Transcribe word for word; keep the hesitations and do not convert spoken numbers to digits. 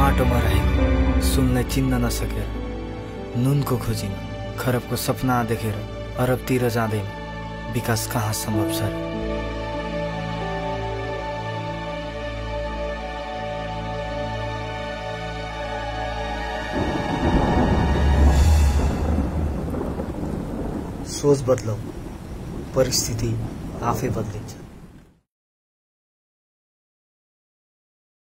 माटोमा रहेको सुनलाई चिन्न नसकेर, नुनको खोजीमा खरबको सपना देखेर अरबतिर जाँदैन विकास कहाँ सम्भव छ र? सोच बदलौ, परिस्थिति आफै बदलिन्छ।